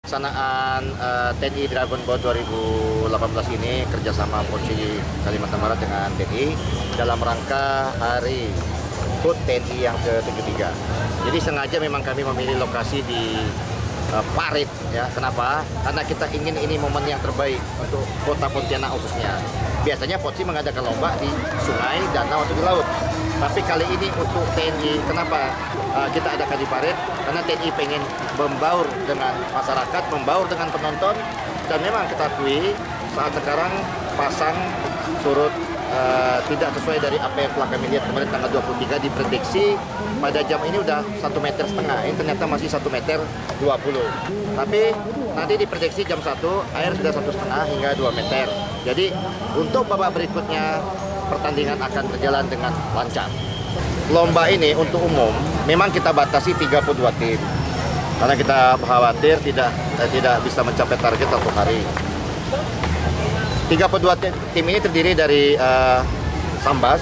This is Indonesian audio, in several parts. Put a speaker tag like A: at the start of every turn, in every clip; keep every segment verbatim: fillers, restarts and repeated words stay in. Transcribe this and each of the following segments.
A: Pelaksanaan uh, T N I Dragon Boat dua ribu delapan belas ini kerjasama Polisi Kalimantan Barat dengan T N I dalam rangka Hari H U T T N I yang ke tujuh puluh tiga. Jadi sengaja memang kami memilih lokasi di uh, Parit, ya. Kenapa? Karena kita ingin ini momen yang terbaik untuk Kota Pontianak khususnya. Biasanya Polisi mengadakan lomba di sungai, danau atau di laut. Tapi kali ini untuk T N I, kenapa uh, kita adakan di Parit? Karena T N I pengen membaur dengan masyarakat, membaur dengan penonton, dan memang kita akui saat sekarang pasang surut uh, tidak sesuai dari apa yang telah kami lihat kemarin tanggal dua puluh tiga, diprediksi pada jam ini udah satu meter setengah, ini ternyata masih satu meter dua puluh. Tapi nanti diprediksi jam satu air sudah satu setengah hingga dua meter. Jadi untuk babak berikutnya pertandingan akan berjalan dengan lancar. Lomba ini untuk umum memang kita batasi tiga puluh dua tim. Karena kita khawatir tidak eh, tidak bisa mencapai target satu hari. tiga puluh dua tim, tim ini terdiri dari uh, Sambas,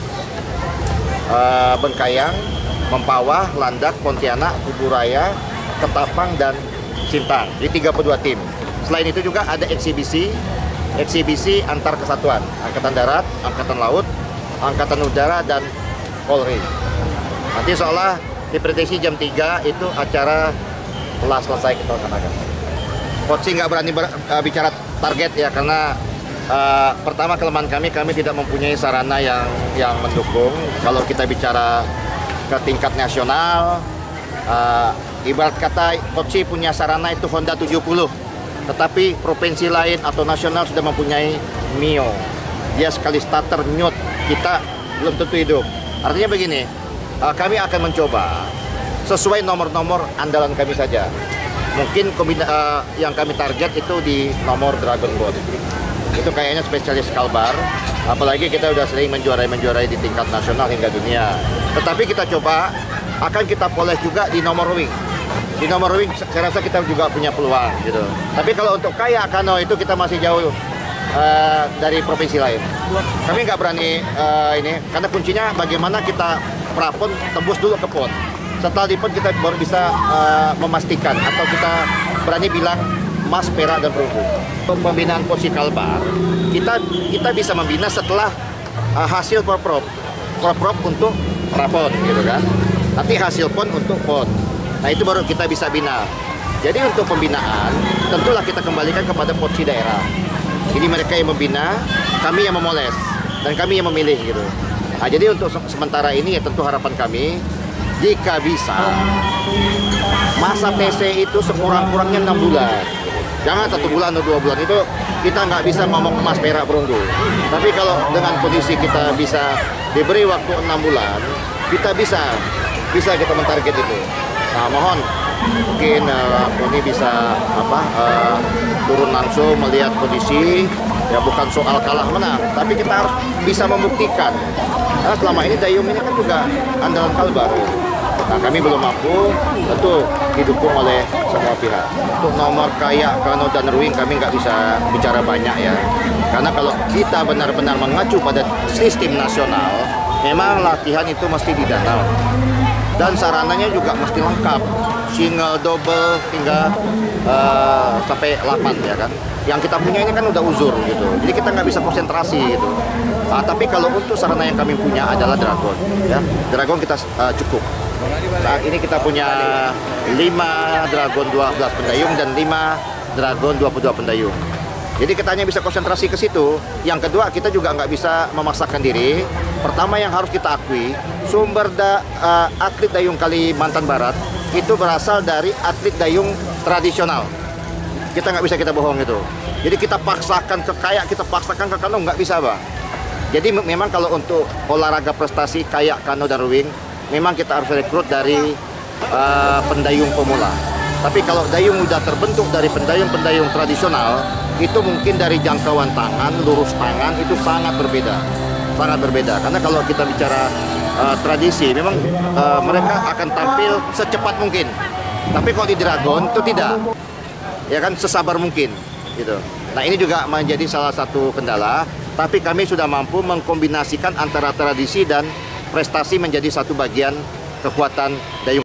A: uh, Bengkayang, Mempawah, Landak, Pontianak, Kuburaya, Ketapang, dan Sintang. Jadi tiga puluh dua tim. Selain itu juga ada eksibisi eksibisi antar kesatuan, Angkatan Darat, Angkatan Laut, Angkatan Udara, dan Polri. Nanti seolah diprediksi jam tiga itu acara telah selesai kita laksanakan. Polisi nggak berani ber, uh, bicara target ya, karena uh, pertama kelemahan kami, kami tidak mempunyai sarana yang yang mendukung. Kalau kita bicara ke tingkat nasional, uh, ibarat kata Polisi punya sarana itu Honda tujuh puluh. Tetapi provinsi lain atau nasional sudah mempunyai Mio. Dia sekali starter nyut, kita belum tentu hidup. Artinya begini, uh, kami akan mencoba sesuai nomor-nomor andalan kami saja. Mungkin kombina, uh, yang kami target itu di nomor Dragon Boat. Itu kayaknya spesialis kalbar, apalagi kita sudah sering menjuarai-menjuarai di tingkat nasional hingga dunia. Tetapi kita coba, akan kita poles juga di nomor wing. Di nomor wing saya rasa kita juga punya peluang gitu. Tapi kalau untuk kayak kano itu kita masih jauh uh, dari provinsi lain. Kami nggak berani uh, ini, karena kuncinya bagaimana kita prapon tembus dulu ke pon. Setelah di pon kita baru bisa uh, memastikan atau kita berani bilang emas, perak, dan perunggu. Untuk pembinaan Polisi Kalbar, kita kita bisa membina setelah uh, hasil proprop, proprop untuk prapon gitu kan. Nanti hasil pon untuk pon. Nah itu baru kita bisa bina. Jadi untuk pembinaan, tentulah kita kembalikan kepada Polisi daerah. Jadi mereka yang membina, kami yang memoles, dan kami yang memilih gitu. Nah, jadi untuk sementara ini ya tentu harapan kami, jika bisa, masa T C itu sekurang-kurangnya enam bulan. Jangan satu bulan atau dua bulan, itu kita nggak bisa ngomong emas, perak, perunggu. Tapi kalau dengan kondisi kita bisa diberi waktu enam bulan, kita bisa bisa kita mentarget itu. Nah, mohon mungkin uh, ini bisa apa uh, turun langsung melihat kondisi, ya bukan soal kalah menang, tapi kita harus bisa membuktikan. Karena selama ini dayung ini kan juga andalan kalbar. Nah, kami belum mampu, tentu didukung oleh semua pihak. Untuk nomor kayak, kano, dan rowing kami nggak bisa bicara banyak ya. Karena kalau kita benar-benar mengacu pada sistem nasional, memang latihan itu mesti di danau. Dan sarananya juga mesti lengkap, single, double, hingga uh, sampai delapan ya kan. Yang kita punya ini kan udah uzur gitu, jadi kita nggak bisa konsentrasi gitu. Nah, tapi kalau untuk sarana yang kami punya adalah Dragon, ya Dragon kita uh, cukup. Saat ini kita punya lima Dragon dua belas pendayung dan lima Dragon dua puluh dua pendayung. Jadi kita hanya bisa konsentrasi ke situ. Yang kedua, kita juga nggak bisa memaksakan diri. Pertama yang harus kita akui, sumber da, uh, atlet dayung Kalimantan Barat itu berasal dari atlet dayung tradisional. Kita nggak bisa kita bohong itu. Jadi kita paksakan ke kayak, kita paksakan ke kano, nggak bisa, Bang. Jadi memang kalau untuk olahraga prestasi kayak kano dan rowing, memang kita harus rekrut dari uh, pendayung pemula. Tapi kalau dayung udah terbentuk dari pendayung-pendayung tradisional, itu mungkin dari jangkauan tangan, lurus tangan, itu sangat berbeda. Sangat berbeda. Karena kalau kita bicara uh, tradisi, memang uh, mereka akan tampil secepat mungkin. Tapi kalau di Dragon itu tidak. Ya kan, sesabar mungkin. Gitu. Nah ini juga menjadi salah satu kendala. Tapi kami sudah mampu mengkombinasikan antara tradisi dan prestasi menjadi satu bagian kekuatan dayung.